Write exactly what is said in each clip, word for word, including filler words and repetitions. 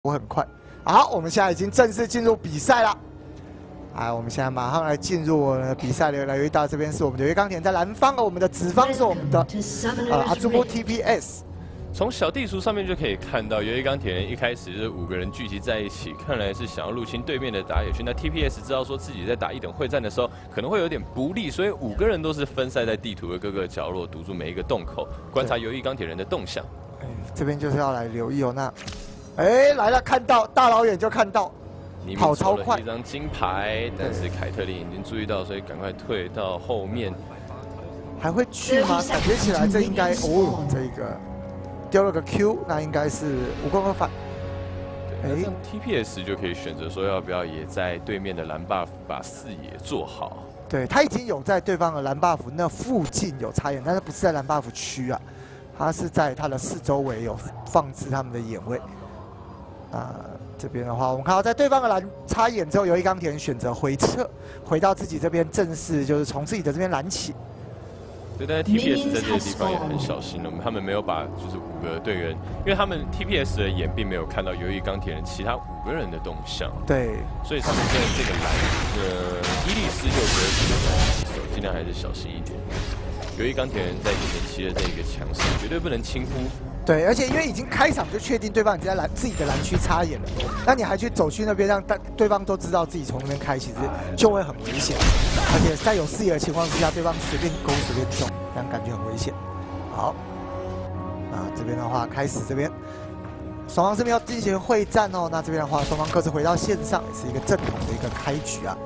我很快。好，我们现在已经正式进入比赛了。啊，我们现在马上来进入我们的比赛了。来，到这边是我们的月冈田在蓝方，而我们的紫方是我们的呃阿朱波 T P S。 从小地图上面就可以看到，由于钢铁人一开始是五个人聚集在一起，看来是想要入侵对面的打野区。那 T P S 知道说自己在打一等会战的时候可能会有点不利，所以五个人都是分散在地图的各个角落，堵住每一个洞口，观察由于钢铁人的动向。 哎，这边就是要来留意哦。那，哎，来了，看到大老远就看到，跑超快， 一张金牌，但是凯特琳已经注意到，所以赶快退到后面。 还会去吗？感觉起来这应该哦，这个。 丢了个 Q， 那应该是无功而返。 对，那这样 T P S 就可以选择说要不要也在对面的蓝 buff 把视野做好。 对他已经有在对方的蓝 buff 那附近有插眼，但是不是在蓝 buff 区啊，他是在他的四周围有放置他们的眼位。啊，这边的话，我们看到在对方的蓝插眼之后，由于钢铁人选择回撤，回到自己这边，正式就是从自己的这边拦起。 对，但是 T P S 在这个地方也很小心了，他们没有把就是五个队员，因为他们 T P S 的眼并没有看到由于钢铁人其他五个人的动向， 对， 所以他们在这个蓝，呃，伊利斯就觉得这个手尽量还是小心一点。由于钢铁人在前期的这一个强势，绝对不能轻忽。 对，而且因为已经开场就确定对方已经在蓝自己的蓝区插眼了，那你还去走去那边让大对方都知道自己从那边开，其实就会很危险。而且在有视野的情况之下，对方随便勾随便中，这样感觉很危险。好，那这边的话开始这边，双方这边要进行会战哦。那这边的话，双方各自回到线上，也是一个正统的一个开局啊。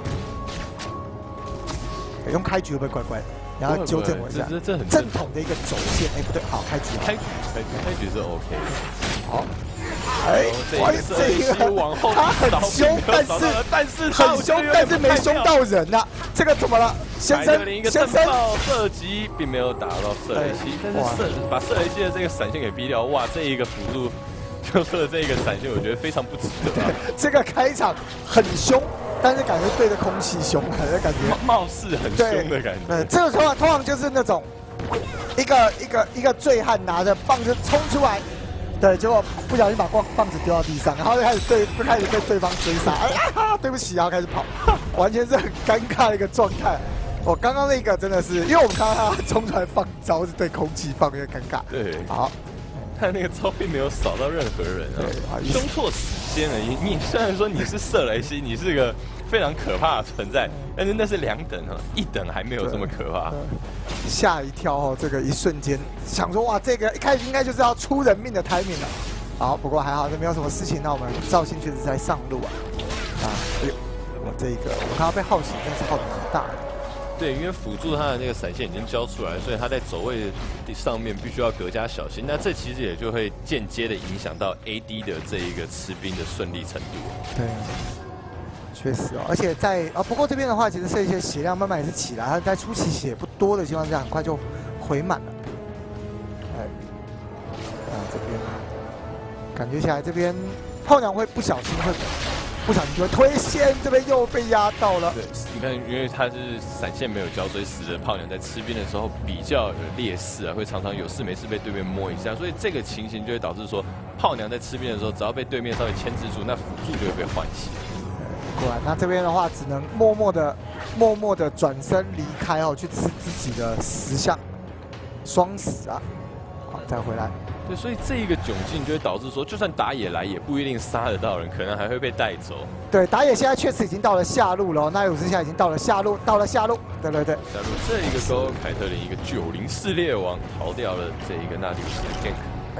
用开局会不会怪怪的？ 然后纠正我一下， 这这很正统的一个轴线，哎不对，好开局， 开局开局开局是 OK 的， 好，哎，哇这个往后他很凶，但是但是很凶，但是没凶到人呐，这个怎么了，先生先生？ 射击并没有打到射雷西，但是射把射雷西的这个闪现给逼掉，哇，这一个辅助就说的这一个闪现，我觉得非常不值得。 这个开场很凶。 但是感觉对着空气凶，还是感觉貌似很凶的感觉。 对，这个通常通常就是那种一个一个一个醉汉拿着棒子冲出来，对，结果不小心把棒棒子丢到地上，然后就开始对开始被对方追杀，哎呀，对不起，然后开始跑，完全是很尴尬的一个状态。我刚刚那个真的是，因为我们看到他冲出来放招是对空气放，有点尴尬。 对， 好。 他那个招并没有扫到任何人啊，凶错时间了。你你虽然说你是射雷西，你是个非常可怕的存在，但是那是两等啊，一等还没有这么可怕。 吓一跳哦，这个一瞬间想说哇，这个一开始应该就是要出人命的 timing 了。好，不过还好，这没有什么事情。那我们赵信确实在上路啊。啊，哎呦，我这个我看到被耗死，真是耗得蛮大的。 对，因为辅助他的那个闪现已经交出来，所以他在走位上面必须要更加小心。那这其实也就会间接的影响到 A D 的这一个吃兵的顺利程度。 对，确实哦，而且在啊，不过这边的话，其实是一些血量慢慢也是起来，他在初期血不多的情况下，很快就回满了。哎，啊这边感觉起来这边炮娘会不小心会。 不小心就会推线，这边又被压到了。 对，你看，因为他是闪现没有交，所以使得炮娘在吃兵的时候比较有劣势啊，会常常有事没事被对面摸一下，所以这个情形就会导致说，炮娘在吃兵的时候，只要被对面稍微牵制住，那辅助就会被唤起。 果然，那这边的话只能默默的、默默的转身离开哦，去吃自己的十项双死啊，好，再回来。 对，所以这一个窘境就会导致说，就算打野来，也不一定杀得到人，可能还会被带走。 对，打野现在确实已经到了下路了，那鲁斯现在已经到了下路，到了下路，对对对。 下路这一个时候，凯特琳一个九零四猎王逃掉了这一个纳迪乌斯的 gank。 哎，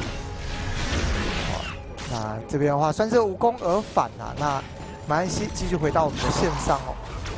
好，那这边的话算是无功而返啊。那马来西继续回到我们的线上哦。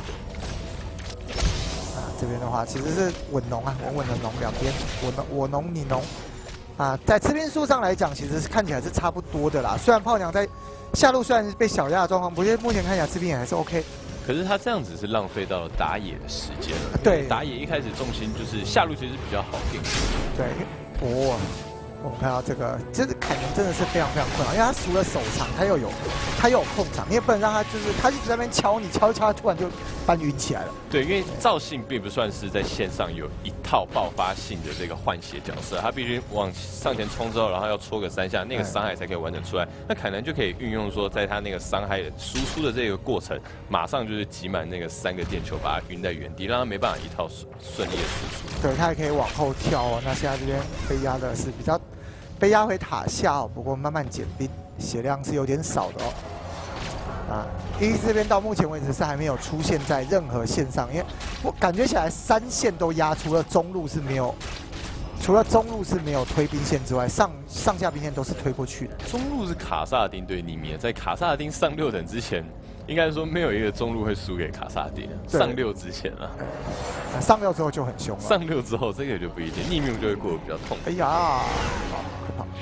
啊，这边的话其实是稳农啊，稳稳的农两边，我农我农你农。 啊，在吃兵数上来讲，其实是看起来是差不多的啦。虽然炮娘在下路虽然是被小压的状况，不过目前看起来吃兵也还是 OK。 可是他这样子是浪费到了打野的时间了。 对， 打野一开始重心就是下路，其实比较好定。 对，哦，我们看到这个，这个凯文真的是非常非常困难，因为他除了手长，他又有他又有控场，你也不能让他就是他一直在那边敲你，敲一敲，他突然就把你晕起来了。 对，因为赵信并不算是在线上有一套。 套爆发性的这个换血角色，他必须往上前冲之后，然后要戳个三下，那个伤害才可以完整出来。那凯南就可以运用说，在他那个伤害输出的这个过程，马上就是挤满那个三个电球，把他晕在原地，让他没办法一套顺利的输出。对， 他也可以往后跳哦。那现在这边被压的是比较被压回塔下哦，不过慢慢减兵，血量是有点少的哦。 啊，伊利斯这边到目前为止是还没有出现在任何线上，因为我感觉起来三线都压，除了中路是没有，除了中路是没有推兵线之外，上上下兵线都是推过去的。 中路是卡萨丁对逆面，在卡萨丁上六等之前，应该说没有一个中路会输给卡萨丁。上六之前啊， 上六之后就很凶了。 上六之后这个就不一定，逆面就会过得比较痛。 哎呀，好可怕！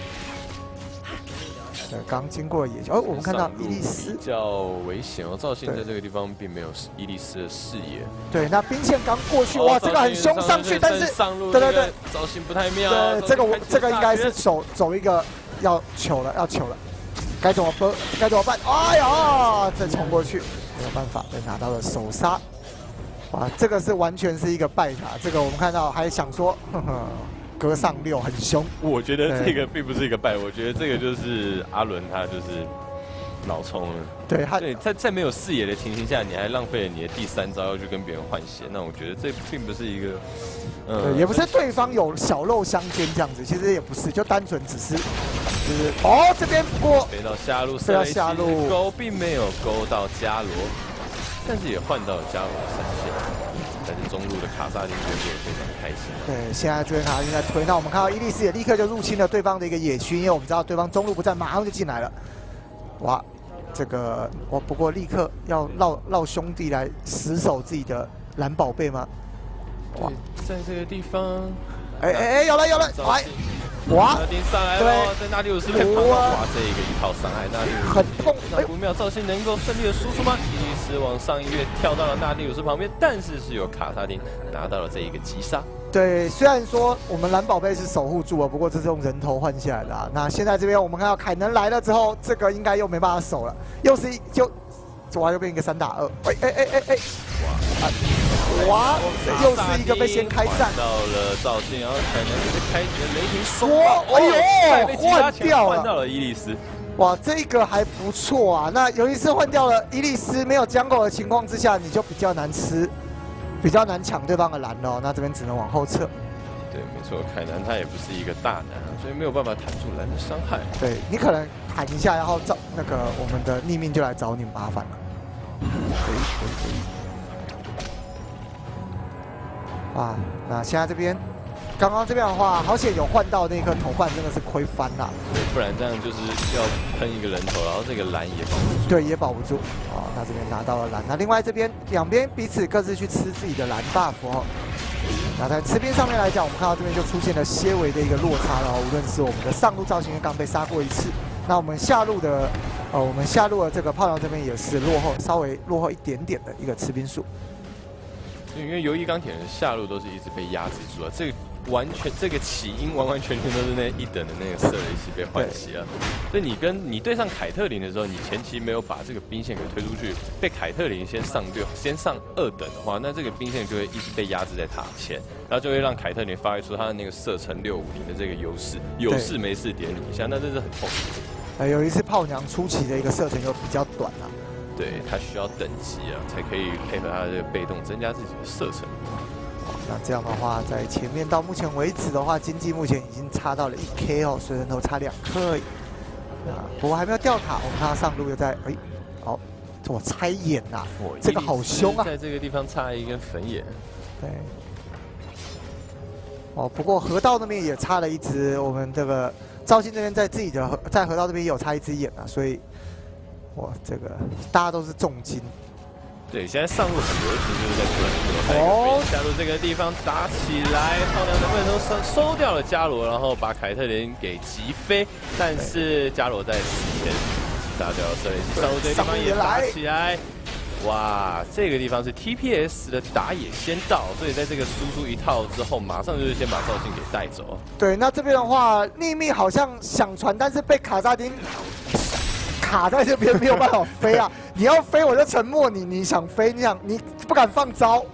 刚经过野球，哦，我们看到伊利斯比较危险哦。赵信在这个地方并没有伊利斯的视野。 对，那兵线刚过去，哇，这个很凶上去，但是上路对对对， 赵信不太妙。 对，这个我这个应该是走走一个要球了，要球了，该怎么办？该怎么办？哎呀，再冲过去，没有办法，被拿到了手杀。哇，这个是完全是一个败塔。这个我们看到还想说，呵呵。 隔上六很凶， 我觉得这个并不是一个败，我觉得这个就是阿伦他就是脑冲了。 对他， 对在在没有视野的情形下，你还浪费了你的第三招要去跟别人换血，那我觉得这并不是一个， 呃，也不是对方有小肉相间这样子，其实也不是，就单纯只是就是哦这边过飞到下路， 飞到下路勾并没有勾到伽罗，但是也换到了伽罗的闪现。 但是中路的卡萨丁就变得非常开心。 对，现在这边卡萨丁在推，那我们看到伊利斯也立刻就入侵了对方的一个野区，因为我们知道对方中路不在，马上就进来了。哇，这个我不过立刻要绕绕兄弟来死守自己的蓝宝贝吗？ 哇，在这个地方， 哎哎哎，有了有了，来，哇， 纳丁上来了，在纳迪鲁斯被碰到，哇，这一个一套伤害，纳迪鲁斯很痛， 那不妙，赵信能够顺利的输出吗？伊利斯往上一跃，跳到了纳迪鲁斯旁边，但是是由卡萨丁拿到了这一个击杀。 对，虽然说我们蓝宝贝是守护住了，不过这是用人头换下来的啊。那现在这边我们看到凯能来了之后，这个应该又没办法守了，又是一就，哇，又变一个三打二，哎哎哎哎哎，哇，哇，又是一个被先开战到了赵信，然后凯能就是开启了雷霆双爆，哎呦，换掉了， 换到了伊利斯。 哇，这个还不错啊！那尤其是换掉了伊利斯没有江狗的情况之下，你就比较难吃，比较难抢对方的蓝哦。那这边只能往后撤。 对，没错，凯南他也不是一个大男，所以没有办法弹出蓝的伤害。 对你可能弹一下，然后找那个我们的逆命就来找你麻烦了。可以可以可以。啊，那现在这边。 刚刚这边的话，好险有换到那颗头冠，真的是亏翻了。 对，不然这样就是要喷一个人头，然后这个蓝也保不住。 对，也保不住。哦，那这边拿到了蓝。那另外这边两边彼此各自去吃自己的蓝 buff 哦。那在吃兵上面来讲，我们看到这边就出现了些微的一个落差了。无论是我们的上路造型刚被杀过一次，那我们下路的，呃，我们下路的这个炮娘这边也是落后，稍微落后一点点的一个吃兵数。 因为游艺钢铁人下路都是一直被压制住了，这个。 完全这个起因完完全全都是那一等的那个色雷系被换熄了，所以你跟你对上凯特琳的时候，你前期没有把这个兵线给推出去，被凯特琳先上六先上二等的话，那这个兵线就会一直被压制在塔前，然后就会让凯特琳发挥出他的那个射程六五零的这个优势，有事没事点你一下，那这是很痛苦。 呃，有一次炮娘初期的一个射程又比较短啊， 对他需要等级啊，才可以配合他的这个被动增加自己的射程。 那这样的话，在前面到目前为止的话，经济目前已经差到了一 K 哦，水人头差两颗而已。啊，不过还没有掉塔，我们看到上路又在哎，好，我猜眼呐、啊，这个好凶啊！ 在这个地方插一根粉眼。 对。哦，不过河道那边也插了一只，我们这个赵信这边在自己的河在河道这边也有插一只眼啊，所以，哇，这个大家都是重金。 对，现在上路很流行就是在突然给我带一个飞下路这个地方打起来，炮娘能不能收收掉了伽罗，然后把凯特琳给击飞？但是伽罗在死前杀掉了色雷系，上路这个地方也打起来。哇，这个地方是 T P S 的打野先到，所以在这个输出一套之后，马上就是先把赵信给带走。 对，那这边的话，逆命好像想传，但是被卡萨丁。 卡在这边没有办法飞啊！你要飞我就沉默你，你想飞你想你不敢放招，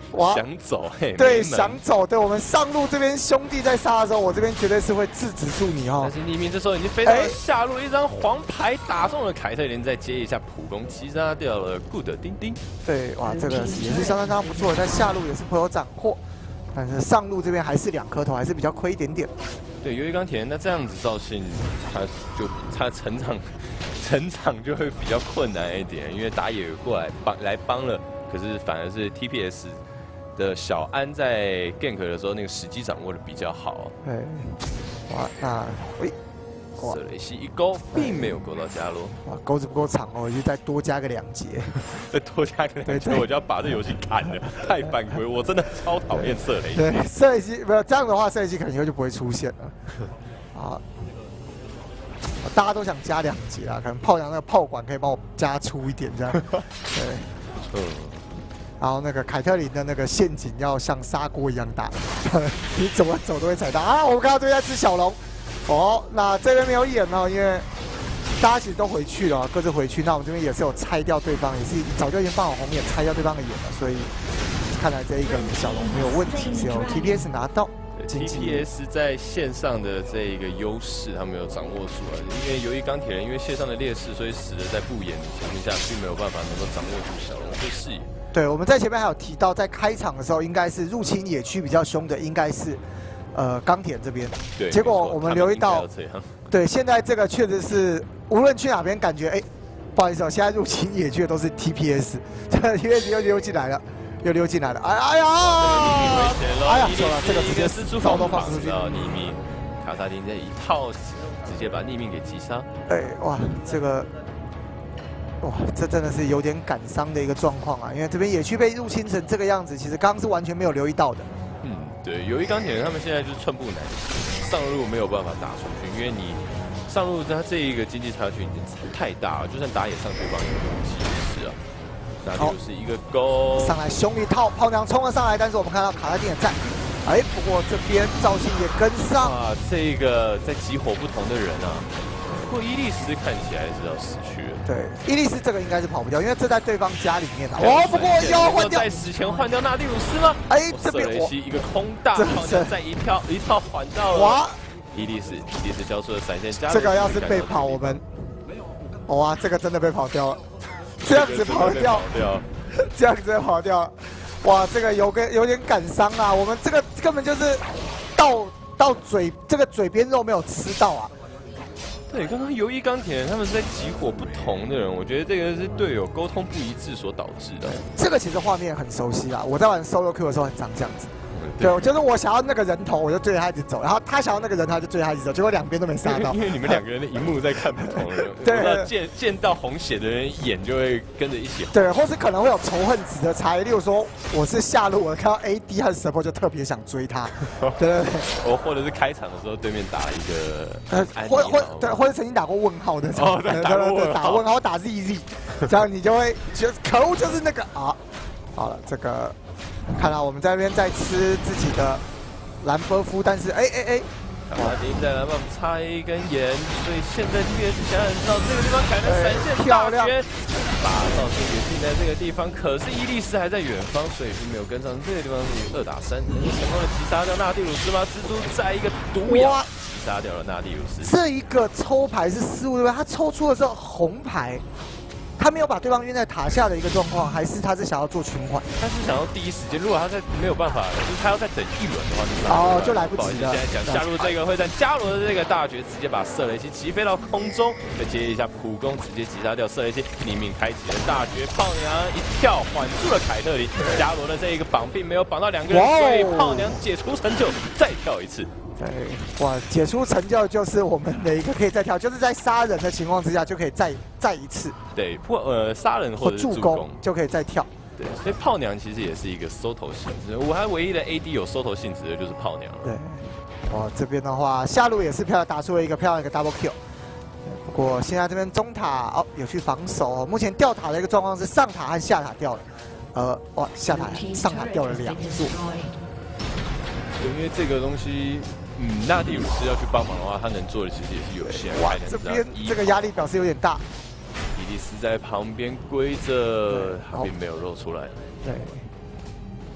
哇， 想走，嘿， 对，想走，对我们上路这边兄弟在杀的时候，我这边绝对是会制止住你哦。 但是匿名这时候已经飞到了下路，一张黄牌打中了凯特琳，再接一下普攻击杀掉了 Good 丁丁。 对，哇，这个也是相当相当不错的，在下路也是颇有斩获，但是上路这边还是两颗头，还是比较亏一点点。 对，由于钢铁人那这样子赵信，他就他成长成长就会比较困难一点，因为打野过来帮来帮了，可是反而是 T P S 的小安在 gank 的时候那个时机掌握的比较好。 对，哇，那喂， 瑟雷西一勾，并没有勾到加罗。 哇，钩子不够长哦，就再多加个两节， 再多加个两节，我就要把这游戏砍了，太犯规，我真的超讨厌瑟雷西。 对，瑟雷西没有这样的话，瑟雷西可能以后就不会出现了。啊。大家都想加两节啊，可能炮娘那个炮管可以帮我加粗一点这样。对，嗯。然后那个凯特琳的那个陷阱要像砂锅一样大，你怎么走都会踩到啊！我们看到对面在吃小龙，哦，那这边没有演哦，因为大家其实都回去了，各自回去。那我们这边也是有拆掉对方，也是早就已经放好红眼拆掉对方的眼了，所以看来这一个小龙没有问题，是由 T P S 拿到。 T P S 在线上的这一个优势，他没有掌握住啊。因为由于钢铁人因为线上的劣势，所以使得在不演的情况下，并没有办法能够掌握住小龙的视野。 对，我们在前面还有提到，在开场的时候，应该是入侵野区比较凶的，应该是呃钢铁这边。对。结果我们留意到，对，现在这个确实是无论去哪边，感觉哎，不好意思哦，现在入侵野区的都是 T P S， 这 T P S 又溜进来了。又溜进来了，哎哎呀！ 哎呀，错了，这个直接失出防都放出去了。匿名，卡萨丁这一套直接把匿名给击杀。 哎，哇，这个，哇，这真的是有点感伤的一个状况啊！因为这边野区被入侵成这个样子，其实刚刚是完全没有留意到的。 嗯，对，由于钢铁人他们现在就是寸步难行，上路没有办法打出去，因为你上路它这一个经济差距已经太大了，就算打野上去帮你其实啊。那就是一个勾上来，凶一套炮娘冲了上来，但是我们看到卡拉丁也在，哎，不过这边赵信也跟上。 啊，这个在急火不同的人啊，不过伊利斯看起来是要死去了。 对，伊利斯这个应该是跑不掉，因为这在对方家里面啊。哦，不过要换掉， 在死前换掉纳蒂鲁斯吗？ 哎，这边我一个空大炮娘再一跳一套还到了。哇，伊利斯，伊利斯交出了闪现加。 这个要是被跑，我们，哇，这个真的被跑掉了。这样子跑掉，这样子跑掉，哇，这个有个有点感伤啊！我们这个根本就是到到嘴这个嘴边肉没有吃到啊。 对，刚刚由于钢铁人他们是在急火不同的人，我觉得这个是队友沟通不一致所导致的。 这个其实画面很熟悉啊，我在玩 solo Q 的时候很常这样子。对，就是我想要那个人头，我就追着他一直走，然后他想要那个人头，他就追着他一直走，结果两边都没杀到。 因为你们两个人的荧幕在看不同人，对，见见到红血的人眼就会跟着一起红。 对，或是可能会有仇恨值的差异，例如说我是下路，我看到 A D 和 support 就特别想追他。对对对， 我或者是开场的时候对面打了一个呃， 或或对，或者曾经打过问号的， 哦，对，打过问打问号打 Z Z， 这样你就会觉得可恶，就是那个啊，好了，这个看到我们在那边在吃自己的。兰波夫，但是哎哎哎， 卡拉丁在蓝棒插一根烟，所以现在 T P S 想想知道这个地方凯能闪现大绝，把赵信给定在这个地方，可是伊利斯还在远方，所以并没有跟上。这个地方是二打三，能够成功的击杀掉纳蒂鲁斯吗？蜘蛛在一个毒咬击杀掉了纳蒂鲁斯。 这一个抽牌是失误对不对？他抽出的是红牌。他没有把对方晕在塔下的一个状况，还是他是想要做循环？ 他是想要第一时间，如果他在没有办法，就是他要再等一轮的话， 哦，就来不及了。 现在讲加入这个会战，加罗的这个大绝，直接把瑟雷西击飞到空中，再接一下普攻，直接击杀掉瑟雷西，匿名开启了大绝，炮娘一跳缓住了凯特琳，加罗的这一个绑并没有绑到两个人，所以炮娘解除成就，再跳一次。 对，哇，解除成就就是我们的一个可以再跳，就是在杀人的情况之下就可以再再一次。 对，破呃杀人或者助攻就可以再跳。 对，所以炮娘其实也是一个收头性质，我还唯一的 A D 有收头性质的就是炮娘。 对，哦，这边的话下路也是漂亮，打出了一个漂亮一个 double kill。不过现在这边中塔哦有去防守，目前掉塔的一个状况是上塔和下塔掉了，呃，哇，下塔上塔掉了两座。 因为这个东西。嗯，纳蒂鲁斯要去帮忙的话，他能做的其实也是有限。 哇，这边这个压力表示有点大。 伊利斯在旁边归着，他并没有露出来。 对。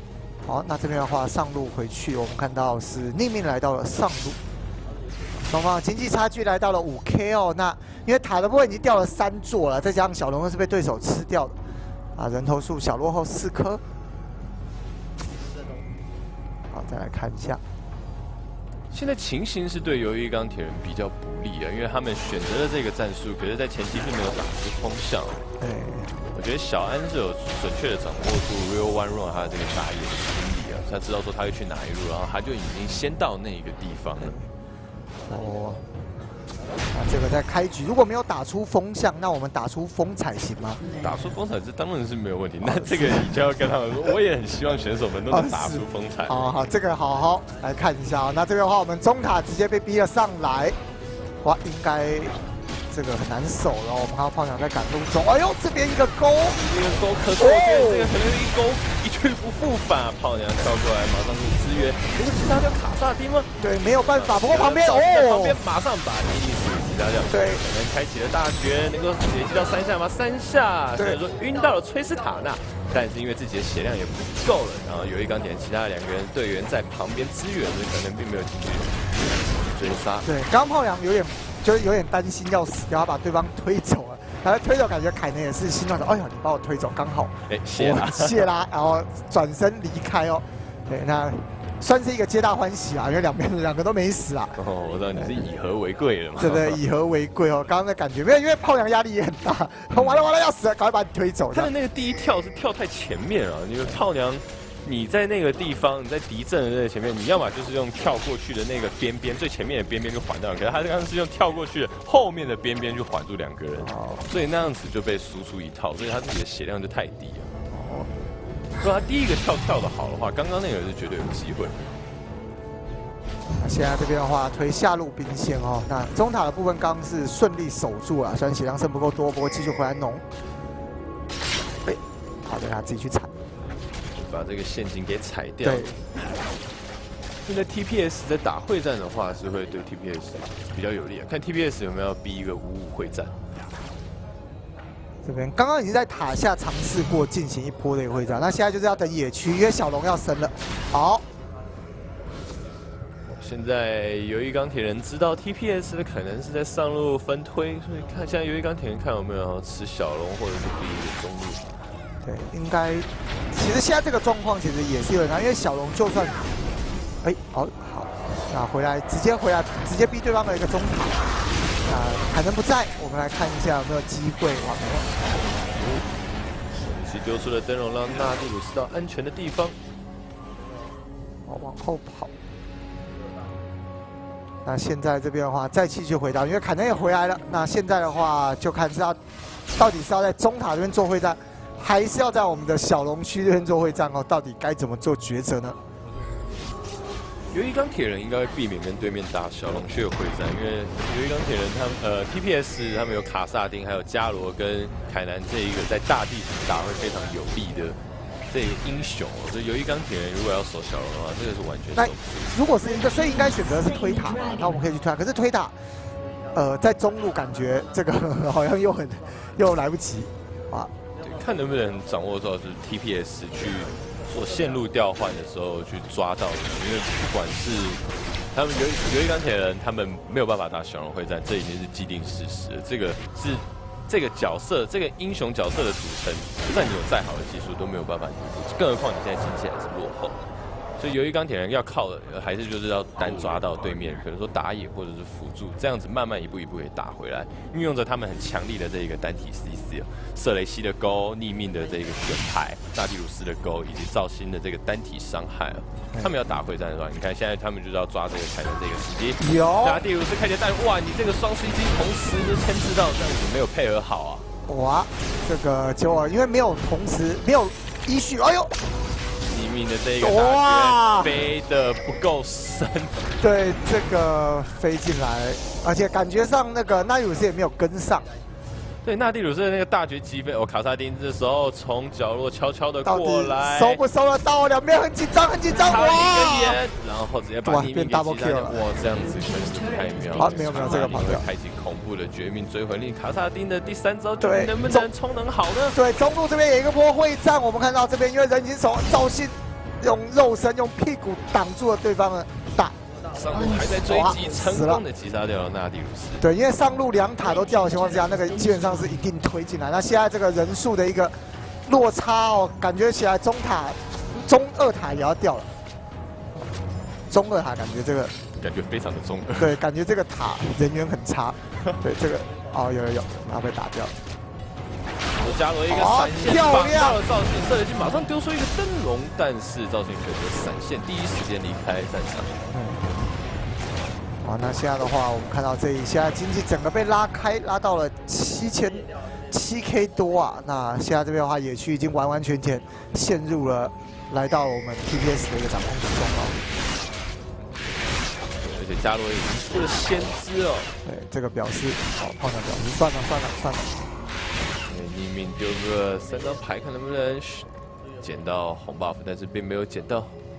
好，那这边的话上路回去，我们看到是逆命来到了上路，双方的经济差距来到了五 K 哦。那因为塔的部分已经掉了三座了，再加上小龙又是被对手吃掉的，啊，人头数小落后四颗。好，再来看一下。 现在情形是对鱿鱼钢铁人比较不利啊，因为他们选择了这个战术，可是，在前期并没有打出风向。 对， 我觉得小安是有准确的掌握住 Real One Run 他的这个打野的心理啊，他知道说他会去哪一路，然后他就已经先到那个地方了。 哦，那这个在开局如果没有打出风向，那我们打出风采行吗？ 打出风采这当然是没有问题，那这个你就要跟他们说，我也很希望选手们都能打出风采。 好好，这个好好来看一下啊。那这边的话，我们中塔直接被逼了上来，哇，应该这个很难守了。我们看到炮娘在赶路中，哎呦，这边一个勾， 一个勾，可是我觉得这个可能一勾一去不复返，炮娘跳过来马上去支援，可是其他叫卡萨丁吗？ 对，没有办法。不过旁边哦， 旁边马上把尼尼斯其他掉， 对， 可能开启了大绝，能够累积到三下吗？三下，虽然说晕到了崔斯塔纳，但是因为自己的血量也不够了，然后有一钢铁其他两个人队员在旁边支援，所以可能并没有进去追杀。 对，刚刚炮娘有点就是有点担心要死掉，他把对方推走了。然后推走，感觉凯南也是心乱说：“哎呀，你把我推走，刚好， 哎，谢啦， 谢啦。”然后转身离开哦。对，那算是一个皆大欢喜啊，因为两边两个都没死啊。 哦，我知道你是以和为贵了嘛。 对对，以和为贵哦。刚刚的感觉没有，因为炮娘压力也很大，完了完了要死了，赶快把你推走。 他的那个第一跳是跳太前面了，因为炮娘。你在那个地方，你在敌阵的那个前面，你要么就是用跳过去的那个边边最前面的边边就缓到，可是他刚刚是用跳过去的后面的边边就缓住两个人，所以那样子就被输出一套，所以他自己的血量就太低了。哦，如果他第一个跳跳的好的话，刚刚那个是绝对有机会。 那现在这边的话推下路兵线哦，那中塔的部分刚刚是顺利守住了，虽然血量剩不够多，不过继续回来弄。哎，好的，他自己去踩。 把这个陷阱给踩掉。对。现在 T P S 在打会战的话，是会对 T P S 比较有利啊。看 T P S 有没有逼一个五五会战。 这边刚刚已经在塔下尝试过进行一波的一个会战，那现在就是要等野区，因为小龙要升了。好。 现在鱿鱼钢铁人知道 T P S 的可能是在上路分推，所以看现在鱿鱼钢铁人看有没有吃小龙或者是逼一个中路。 对，应该，其实现在这个状况其实也是有点难，因为小龙就算，哎，好好，那回来直接回来，直接逼对方的一个中塔。那凯能不在，我们来看一下有没有机会往后。 神奇丢出了灯笼，让纳蒂鲁斯到安全的地方。 好，往后跑。那现在这边的话，再继续回到，因为凯能也回来了。那现在的话，就看是要到底是要在中塔这边做会战。还是要在我们的小龙区这边做会战哦，到底该怎么做抉择呢？ 鱿鱼钢铁人应该会避免跟对面打小龙区的会战，因为鱿鱼钢铁人他们呃 T P S 他们有卡萨丁，还有伽罗跟凯南这一个在大地图打会非常有利的这个英雄哦，所以鱿鱼钢铁人如果要守小龙的话，这个是完全守不住。 如果是一个，所以应该选择是推塔嘛，那我们可以去推塔，可是推塔呃在中路感觉这个好像又很又来不及啊。 看能不能掌握到是 T P S 去做线路调换的时候去抓到的，因为不管是他们鱿鱿鱼钢铁人，他们没有办法打小龙会战，这已经是既定事实了。这个是这个角色，这个英雄角色的组成，就算你有再好的技术都没有办法应付，更何况你现在经济还是落后。所以鱿鱼钢铁人要靠的还是就是要单抓到对面，可能说打野或者是辅助，这样子慢慢一步一步给打回来，运用着他们很强力的这一个单体 C C 哦，瑟雷西的钩、逆命的这个选牌、纳蒂鲁斯的钩以及赵鑫的这个单体伤害哦，他们要打会战的话，你看现在他们就是要抓这个凯能这个时机， 有纳蒂鲁斯开起来，但哇，你这个双 C C 同时就牵制到，这样子没有配合好啊！ 哇，这个结果因为没有同时没有依序，哎呦！ 逆命的这个大绝飞得不够深， 对，这个飞进来，而且感觉上那个纳蒂鲁斯也没有跟上。 对，纳蒂鲁斯的那个大绝击飞，哦，卡萨丁这时候从角落悄悄的过来， 收不收得到？两边很紧张，很紧张，哇！ 一个眼，然后直接把逆命给击杀掉，哇，这样子可是太妙了。 啊，没有没有，这个跑掉， 开启恐怖的绝命追魂力，卡萨丁的第三招，对，能不能充能好呢？ 对，中路这边有一个波会战，我们看到这边因为人已经守赵信用肉身用屁股挡住了对方的大。 上路还在追击，成功的击杀掉了纳迪鲁斯。对， 因为上路两塔都掉的情况之下，那个基本上是一定推进来。那现在这个人数的一个落差哦，感觉起来中塔、中二塔也要掉了。中二塔感觉这个感觉非常的中二。 对，感觉这个塔人缘很差。对，这个哦有有有，然后被打掉。 加罗一个闪现绑到了赵信，射雷军马上丢出一个灯笼，但是赵信选择闪现，第一时间离开战场。嗯好，那现在的话，我们看到这一下经济整个被拉开，拉到了七千七 K 多啊。那现在这边的话，野区已经完完全全陷入了来到我们 T P S 的一个掌控之中了。 而且加罗已经出了先知哦。 对，这个表示，哦，胖娘表示算了算了算了。 匿名丢个三张牌，看能不能捡到红 buff， 但是并没有捡到。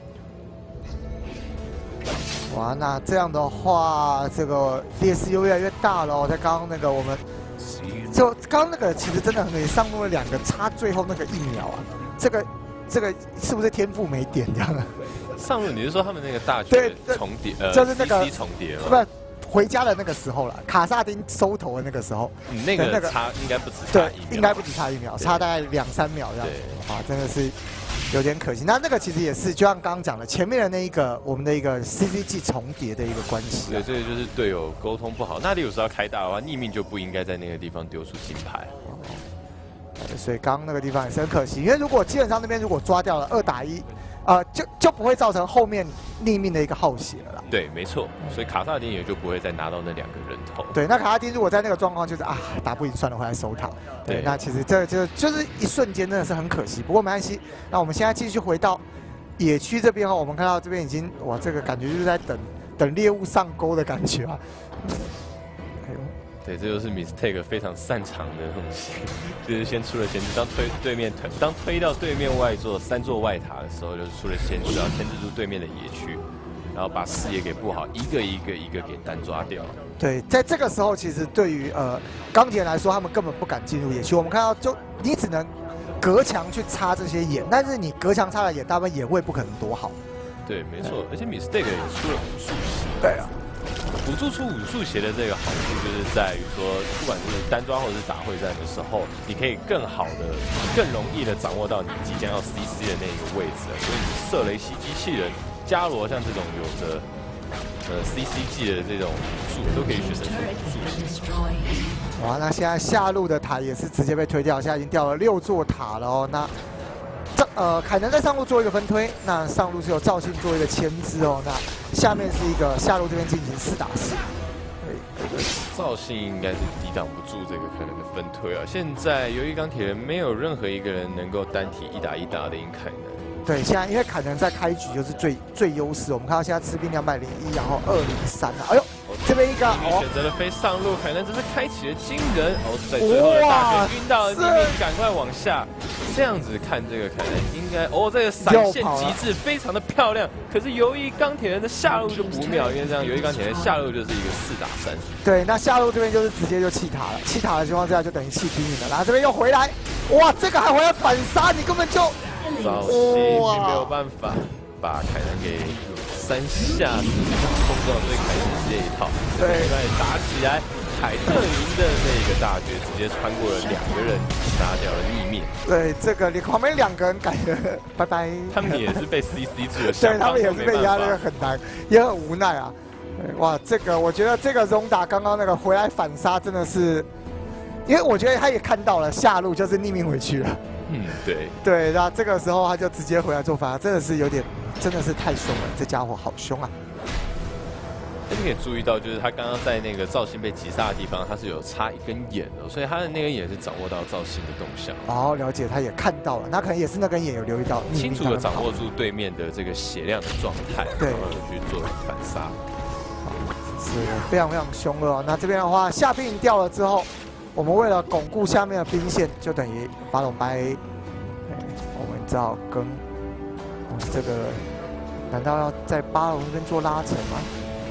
哇，那这样的话，这个劣势又越来越大了哦。在刚刚那个我们，就刚刚那个其实真的很可惜，上路了两个差最后那个一秒啊，这个这个是不是天赋没点这样啊？ 上路你是说他们那个大绝重叠，呃， 就是那个 C C 重叠吗？ 不，回家的那个时候了，卡萨丁收头的那个时候， 嗯，那个差应该不止差对， 一秒， 应该不止差一秒，差大概两三秒这样子。啊，真的是。 有点可惜，那那个其实也是，就像刚刚讲的，前面的那一个我们的一个 C C G 重叠的一个关系、 对， 啊。 这个就是队友沟通不好。那里有时候要开大的话，逆命就不应该在那个地方丢出金牌。 哦、所以刚刚那个地方也是很可惜，因为如果基本上那边如果抓掉了二打一，呃，就就不会造成后面逆命的一个耗血了啦。 对，没错，所以卡萨丁也就不会再拿到那两个人头。 对，那卡萨丁如果在那个状况就是啊打不赢算了，回来守塔。对，对那其实这就就是一瞬间真的是很可惜。不过没关系，那我们现在继续回到野区这边哈，我们看到这边已经哇，这个感觉就是在等等猎物上钩的感觉啊。哎呦。 对，这就是 Mistake 非常擅长的东西，就是先出了先知，当推对面推，当推到对面外座三座外塔的时候，就是出了先知，然后牵制住对面的野区，然后把视野给布好，一个一个一个给单抓掉。 对，在这个时候，其实对于呃钢铁来说，他们根本不敢进入野区。我们看到，就你只能隔墙去插这些眼，但是你隔墙插的眼，大部分眼位不可能多好。 对，没错，而且 Mistake 也出了武术鞋。 对啊。 辅助出武术鞋的这个好处，就是在于说，不管是单抓或者是打会战的时候，你可以更好的、更容易的掌握到你即将要 C C 的那一个位置。所以，射雷袭击器人、伽罗像这种有着呃 C C G 的这种武术，都可以选择出武术鞋。 哇，那现在下路的塔也是直接被推掉，现在已经掉了六座塔了哦。那这呃，凯能在上路做一个分推，那上路是由赵信做一个牵制哦。那下面是一个下路这边进行四打四。对， 赵信应该是抵挡不住这个凯能的分推啊。现在由于钢铁人没有任何一个人能够单体一打一打得赢凯能。 对，现在因为凯能在开局就是最最优势，我们看到现在吃兵两百零一，然后二零三了，哎呦。 这边一个哦，选择了飞上路，凯能只是开启了惊人哦，在最后的大绝晕到了逆命，赶快往下。这样子看这个凯能应该哦，这个闪现极致，非常的漂亮。可是由于钢铁人的下路就不妙，因为这样由于钢铁人下路就是一个四打三。 对，那下路这边就是直接就弃塔了，弃塔的情况之下就等于弃兵营了。然后这边又回来，哇，这个还回来反杀，你根本就早期并没有办法把凯能给。 三下冲撞，所以凯能直接一套，对，另外打起来，凯特琳的那个大绝直接穿过了两个人，杀掉了逆面。 对，这个你旁边两个人改了，拜拜。 他们也是被 C C 住了， 对他们也是被压的很难，也很无奈啊。哇，这个我觉得这个荣达刚刚那个回来反杀真的是，因为我觉得他也看到了下路就是匿名回去了。 嗯，对。 对，那这个时候他就直接回来做反杀，真的是有点。 真的是太凶了，这家伙好凶啊！ 而且可以注意到，就是他刚刚在那个赵信被击杀的地方，他是有插一根眼的，所以他的那根眼是掌握到赵信的动向。 哦，了解，他也看到了，那可能也是那根眼有留意到， 清楚的掌握住对面的这个血量的状态， 对， 然后去做反杀。 是非常非常凶了、哦。那这边的话，下兵营掉了之后，我们为了巩固下面的兵线，就等于巴龙白，我们只好跟。 这个难道要在巴龙那边做拉扯吗？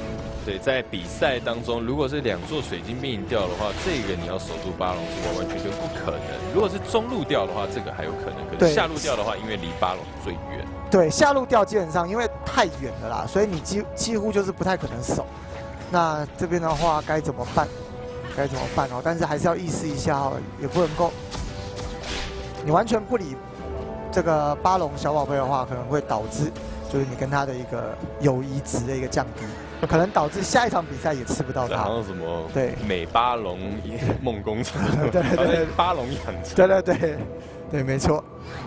对，在比赛当中，如果是两座水晶兵营掉的话，这个你要守住巴龙是完完全全不可能。如果是中路掉的话，这个还有可能，可是下路掉的话，因为离巴龙最远。 对，下路掉基本上因为太远了啦，所以你几几乎就是不太可能守。那这边的话该怎么办？该怎么办哦？但是还是要意识一下哦，也不能够，你完全不理这个巴龙小宝贝的话，可能会导致就是你跟他的一个友谊值的一个降低，可能导致下一场比赛也吃不到他。 好像什么对美巴龙梦工程， 对对对， 巴龙养成， 对对对对，没错。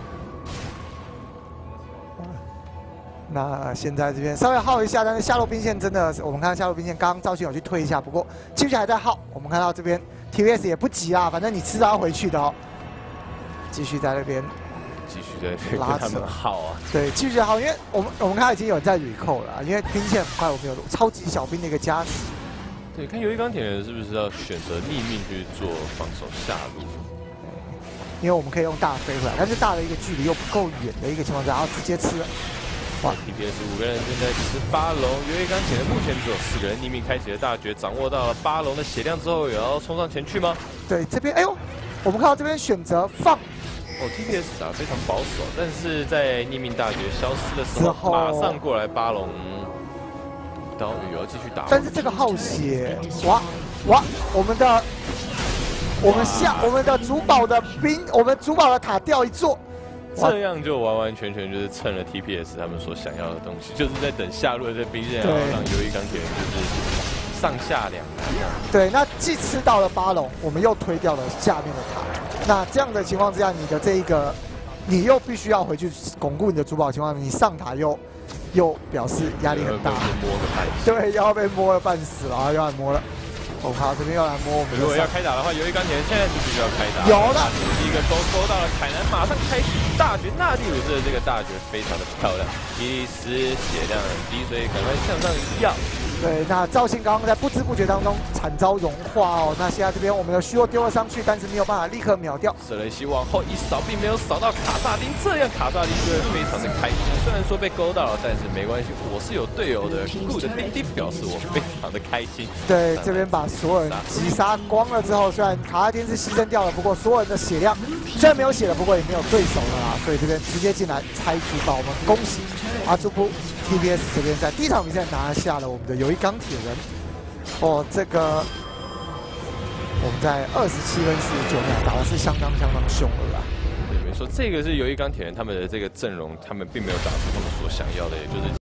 那现在这边稍微耗一下，但是下路兵线真的，我们看到下路兵线刚刚赵信有去推一下，不过继续还在耗。我们看到这边 T V S 也不急啦，反正你迟早要回去的哦。继续在那边继续在跟他们耗啊。 对，继续耗，因为我们我们看到已经有人在recall了，因为兵线很快，我们有超级小兵的一个加持。 对，看鱿鱼钢铁人是不是要选择逆命去做防守下路？ 因为我们可以用大飞回来，但是大的一个距离又不够远的一个情况下，然后直接吃了。 哇 ！T P S 五个人正在吃巴龙，鱿鱼钢铁人目前只有四个人逆命开启了大绝，掌握到了巴龙的血量之后，也要冲上前去吗？ 对，这边哎呦，我们看到这边选择放。 哦 ，T P S 打得非常保守，但是在逆命大绝消失的时候，马上过来巴龙刀鱼要继续打。 但是这个耗血，哇哇，我们的我们下我们的主堡的兵，我们主堡的塔掉一座。 这样就完完全全就是蹭了 T P S 他们所想要的东西，就是在等下路的这兵线，然后让鱿鱼钢铁人就是上下两难啊。 对，那既吃到了巴龙，我们又推掉了下面的塔。那这样的情况之下，你的这一个，你又必须要回去巩固你的主堡情况，你上塔又又表示压力很大， 摸个半死。 对，要被摸了半死了，然后又来摸了。我靠，这边又来摸我们。 如果要开打的话，鱿鱼钢铁人现在就必须要开打。 有了， 第一个勾勾到了凯南，马上开启大绝。纳蒂鲁斯的这个大绝非常的漂亮，伊利斯血量很低，所以赶快向上要。 对，那赵信刚刚在不知不觉当中惨遭融化哦。那现在这边我们的虚弱丢了上去，但是没有办法立刻秒掉。 瑟雷西往后一扫，并没有扫到卡萨丁，这样卡萨丁就会非常的开心。虽然说被勾到了，但是没关系，我是有队友的。Good 的丁丁表示我非常的开心。 对，这边把所有人击杀光了之后，虽然卡萨丁是牺牲掉了，不过所有人的血量虽然没有血了，不过也没有对手了啦。所以这边直接进来拆主堡，我们恭喜阿朱普。T P S 这边在第一场比赛拿下了我们的鱿鱼钢铁人，哦，这个我们在二十七分四十九秒打的是相当相当凶了啦。 对，没错，这个是鱿鱼钢铁人他们的这个阵容，他们并没有打出他们所想要的，也就是。